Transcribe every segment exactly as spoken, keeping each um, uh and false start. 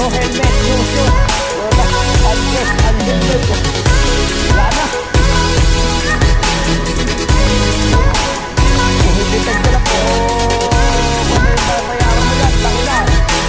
helmet, suso. Wala, andres, andres. Wala na. Kung hindi tagdala po, kung may babayaran mo yan, laki na.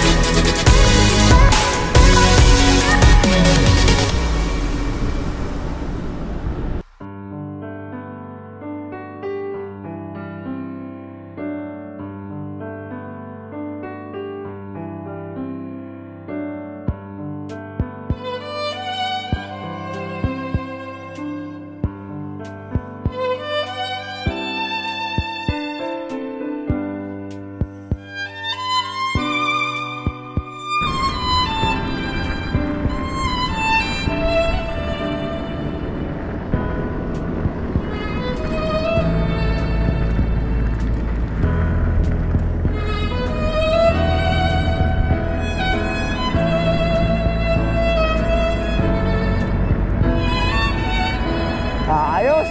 Ayos.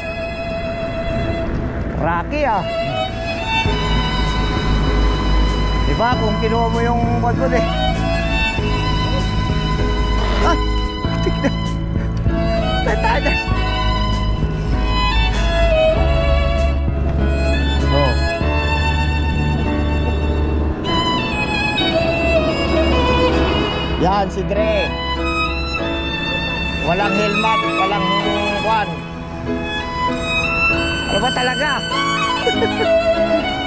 Rocky ah. Diba kung kinuha mo yung kwadron eh. Ah! Tignan. Tatada. Oh. Yan si Dre. Walang helmet, walang kwan. Ano ba talaga?